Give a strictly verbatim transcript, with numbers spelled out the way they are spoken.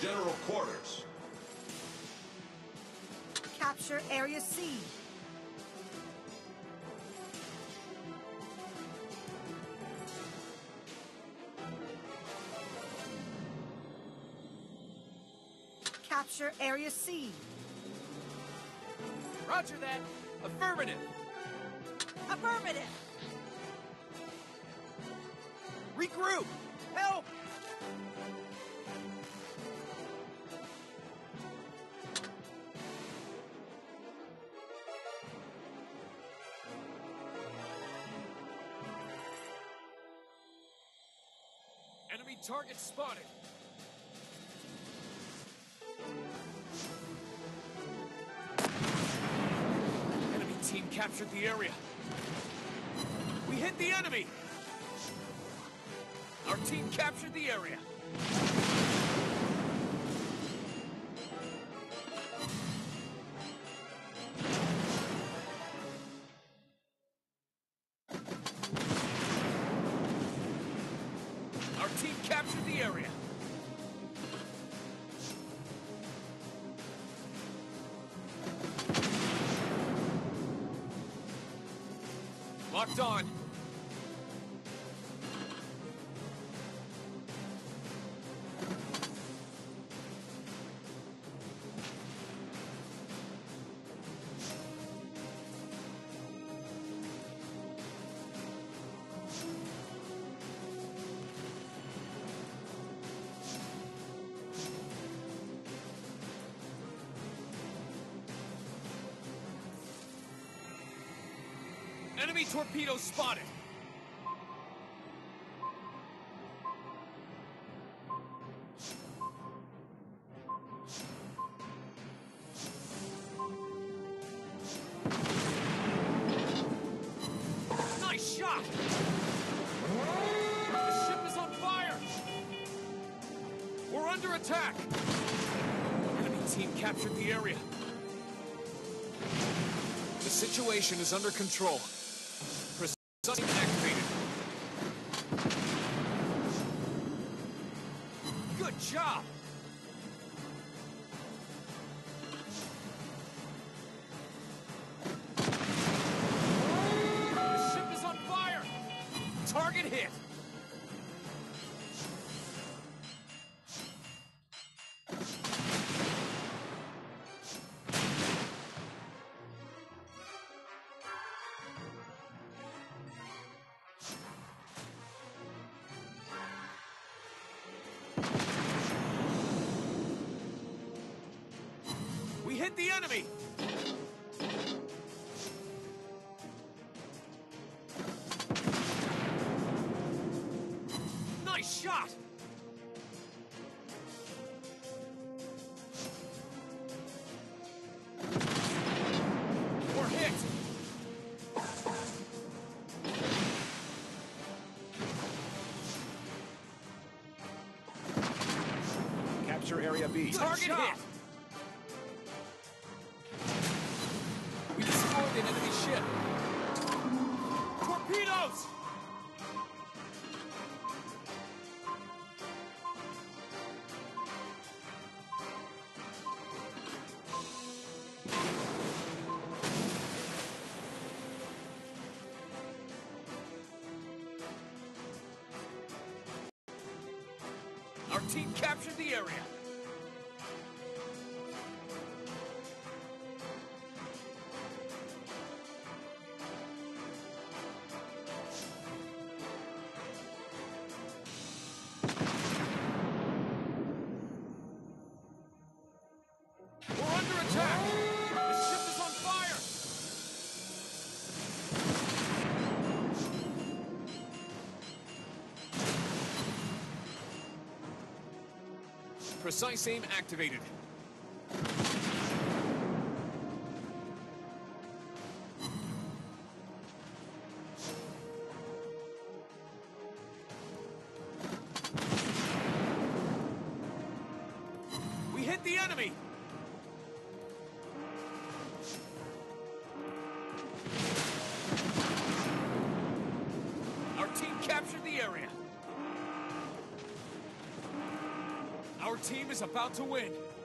general quarters. Capture Area C. Capture Area C. Roger that. Affirmative. Affirmative. Regroup. Help. Enemy target spotted. Enemy team captured the area. We hit the enemy. Our team captured the area. Our team captured the area. Locked on. Enemy torpedo spotted. Nice shot! The ship is on fire! We're under attack! Enemy team captured the area. The situation is under control. Precision activated. Good job! The ship is on fire! Target hit! We hit the enemy! Nice shot! We're hit! Capture Area B. Target hit! We destroyed an enemy ship. Torpedoes! Our team captured the area. We're under attack! The ship is on fire! Precise aim activated. We hit the enemy! Our team captured the area. Our Our team is about to win.